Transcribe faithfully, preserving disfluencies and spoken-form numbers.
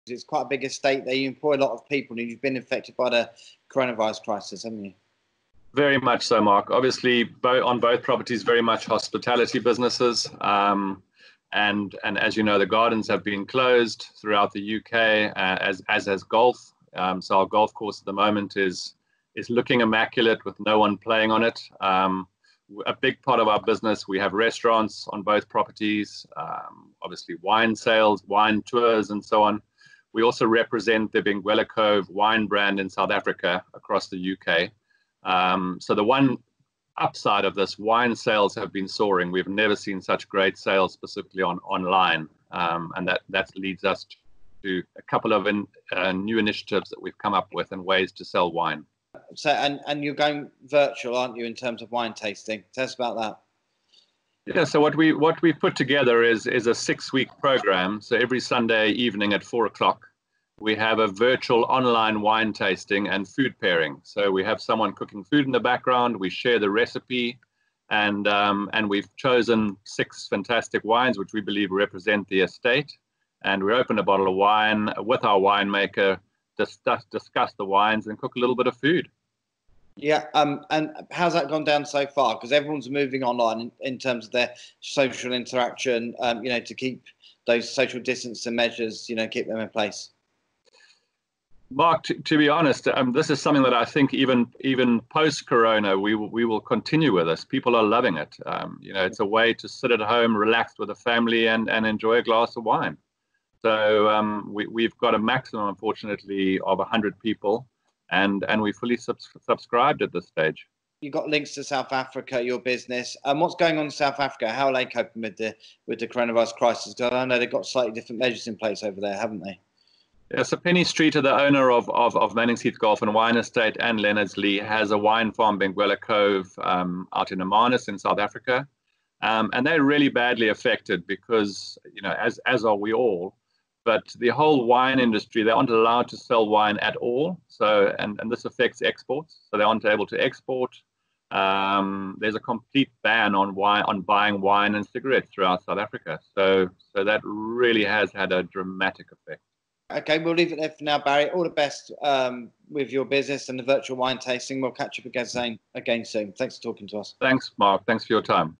It's quite a big estate there. You employ a lot of people, and you've been affected by the coronavirus crisis, haven't you? Very much so, Mark. Obviously, both, on both properties, very much hospitality businesses. Um, and, and as you know, the gardens have been closed throughout the U K, uh, as, as has golf. Um, so our golf course at the moment is, is looking immaculate with no one playing on it. Um, a big part of our business, we have restaurants on both properties, um, obviously wine sales, wine tours, and so on. We also represent the Benguela Cove wine brand in South Africa across the U K. Um, so the one upside of this, wine sales have been soaring. We've never seen such great sales specifically on online, um, and that that leads us to a couple of in, uh, new initiatives that we've come up with and ways to sell wine. So and and you're going virtual, aren't you, in terms of wine tasting? Tell us about that. Yeah, so what we what we put together is is a six-week program. So every Sunday evening at four o'clock, we have a virtual online wine tasting and food pairing. So we have someone cooking food in the background. We share the recipe, and um, and we've chosen six fantastic wines which we believe represent the estate. And we open a bottle of wine with our winemaker, discuss discuss the wines, and cook a little bit of food. Yeah, um, and how's that gone down so far? Because everyone's moving online in, in terms of their social interaction, um, you know, to keep those social distancing measures, you know, keep them in place. Mark, to, to be honest, um, this is something that I think even even post-corona, we will, we will continue with this. People are loving it. Um, you know, it's a way to sit at home, relax with a family, and, and enjoy a glass of wine. So um, we, we've got a maximum, unfortunately, of one hundred people, and, and we fully subs subscribed at this stage. You've got links to South Africa, your business. And um, what's going on in South Africa? How are they coping with the, with the corovirus crisis? Because I know they've got slightly different measures in place over there, haven't they? Yeah, so Penny Street, the owner of, of, of Mannings, Heath Golf and Wine Estate, and Leonardslee, has a wine farm, Benguela Cove, um, out in Mannings in South Africa. Um, and they're really badly affected because, you know, as, as are we all, but the whole wine industry, they aren't allowed to sell wine at all. So, and, and this affects exports. So they aren't able to export. Um, there's a complete ban on wine, on buying wine and cigarettes throughout South Africa. So, so that really has had a dramatic effect. Okay, we'll leave it there for now, Barry. All the best um, with your business and the virtual wine tasting. We'll catch up again, again soon. Thanks for talking to us. Thanks, Mark. Thanks for your time.